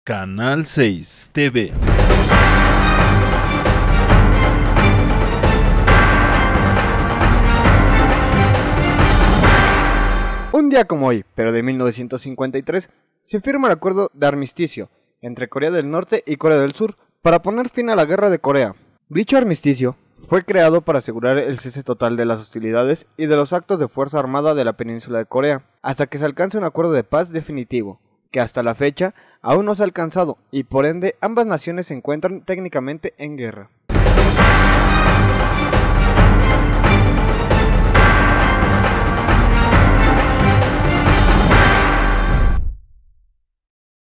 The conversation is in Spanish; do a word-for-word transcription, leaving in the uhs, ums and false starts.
Canal seis T V. Un día como hoy, pero de mil novecientos cincuenta y tres, se firma el acuerdo de armisticio entre Corea del Norte y Corea del Sur para poner fin a la guerra de Corea. Dicho armisticio fue creado para asegurar el cese total de las hostilidades y de los actos de fuerza armada de la península de Corea, hasta que se alcance un acuerdo de paz definitivo, que hasta la fecha aún no se ha alcanzado y por ende ambas naciones se encuentran técnicamente en guerra.